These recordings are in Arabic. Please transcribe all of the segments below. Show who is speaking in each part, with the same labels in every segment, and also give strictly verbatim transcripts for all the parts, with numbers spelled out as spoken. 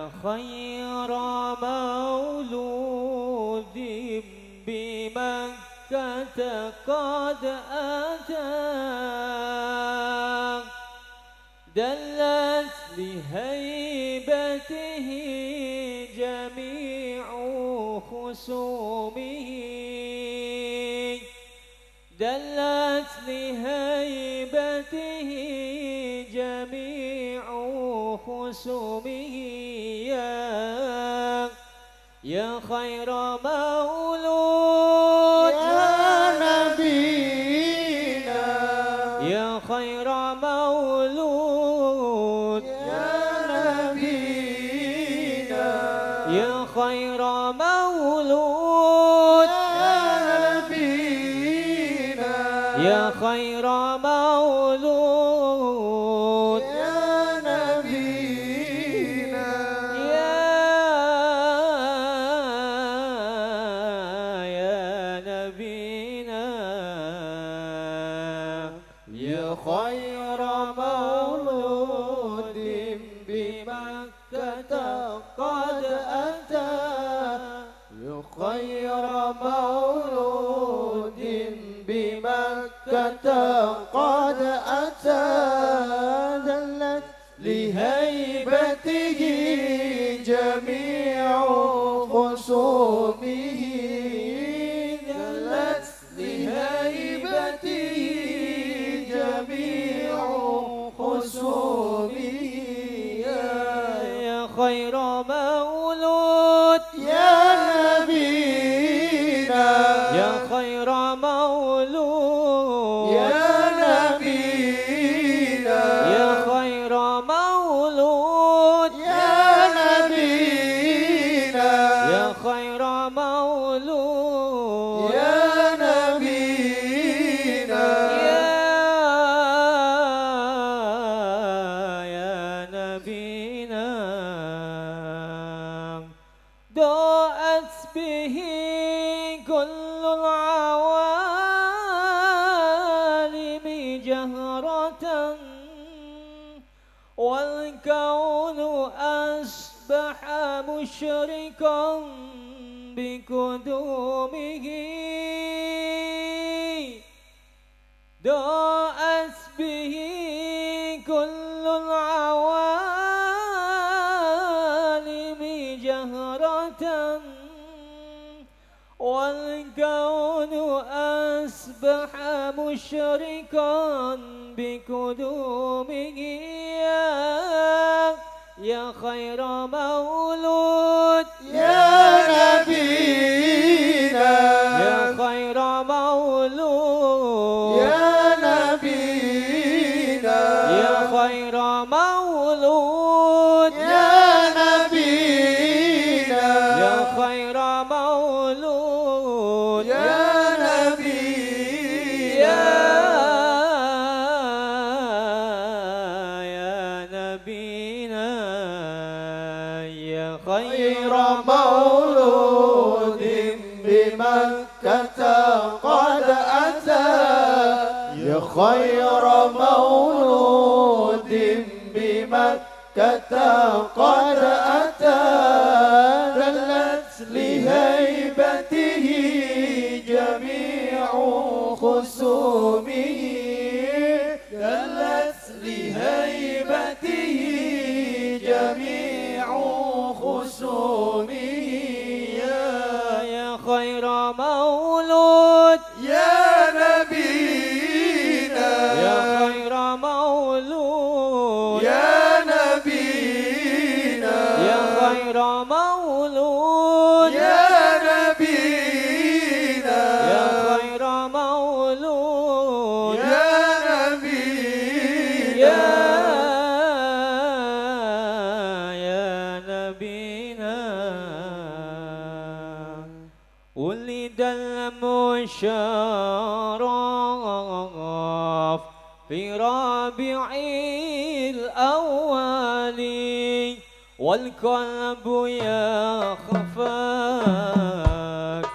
Speaker 1: خير مولود بمكة قد أتى دلت لهيبته جميع خصومه دلت لهيبته جميع خصومه يا يا خير مولود
Speaker 2: يا نبينا
Speaker 1: يا خير مولود
Speaker 2: يا نبينا
Speaker 1: يا خير مولود
Speaker 2: يا نبينا
Speaker 1: يا خير مولود
Speaker 2: يا نبينا
Speaker 1: يا يا نبينا
Speaker 2: يا خير مولود بمكة قد أتى يا خير مولود بمكة قد أتى دلت لهيبته جميع خصومه دلت لهيبته جميع خصومه
Speaker 1: يا خير مولود
Speaker 2: يا نبينا
Speaker 1: يا خير مولود
Speaker 2: يا نبينا
Speaker 1: يا خير مولود
Speaker 2: يا نبينا
Speaker 1: يا خير مولود
Speaker 2: يا نبينا
Speaker 1: يا نبينا ضاءت به كل العوالم جهرة والكون أصبح مشرقا بقدومه ضاءت به كل العوالم جهرة والكون أصبح مشرقا بقدومه يا يا خير مولود
Speaker 2: يا نبينا
Speaker 1: يا خير مولود
Speaker 2: يا نبينا
Speaker 1: يا خير مولود
Speaker 2: يا نبينا
Speaker 1: يا خير مولود
Speaker 2: يا نبينا
Speaker 1: يا يا نبينا يا خير
Speaker 2: خير مولود بمكة قد أتى يا خير مولود بمكة قد أتى دلت لهيبته جميع خصومه دلت لهيبته جميع خصومه
Speaker 1: يا يا خير مولود
Speaker 2: يا نبينا
Speaker 1: يا خير مولود
Speaker 2: يا نبينا
Speaker 1: يا خير مولود
Speaker 2: يا نبينا
Speaker 1: يا خير مولود
Speaker 2: يا نبينا
Speaker 1: يا يا نبينا ولد المشرف في ربيع الأول والقلب يخفاك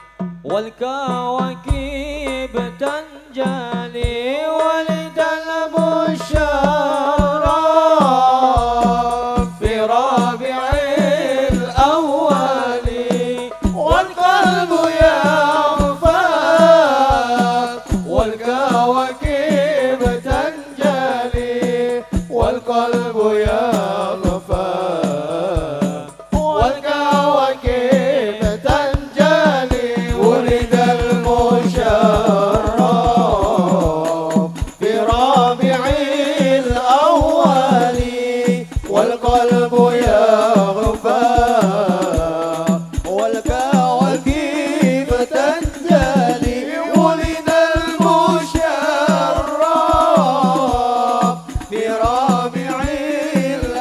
Speaker 1: والكواكب تنجلي ولد المشرف في ربيع
Speaker 2: والقلب يغفى والكواكب تنجلي ولد المشرف في ربيع الأول والقلب يغفى والكواكب تنجلي ولد المشرف في ربيع الأول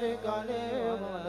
Speaker 2: كلمة